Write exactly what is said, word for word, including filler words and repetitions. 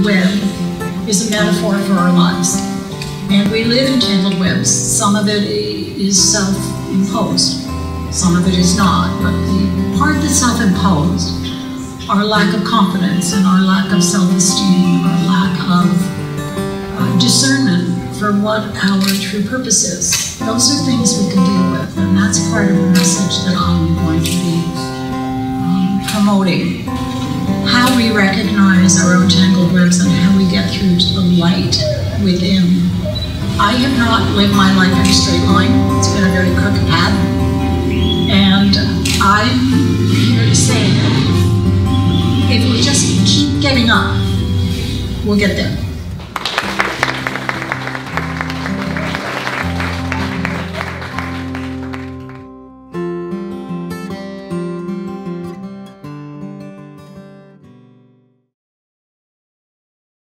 web is a metaphor for our lives. And we live in tangled webs. Some of it is self-imposed, some of it is not. But the part that's self-imposed, our lack of confidence and our lack of self-esteem, our lack of uh, discernment for what our true purpose is, those are things we can deal with. And that's part of the message that I'm going to be um, promoting. How we recognize our own tangled webs and how we get through to the light within. I have not lived my life in a straight line. It's been a very crooked path. And I'm here to say, if we just keep getting up, we'll get there.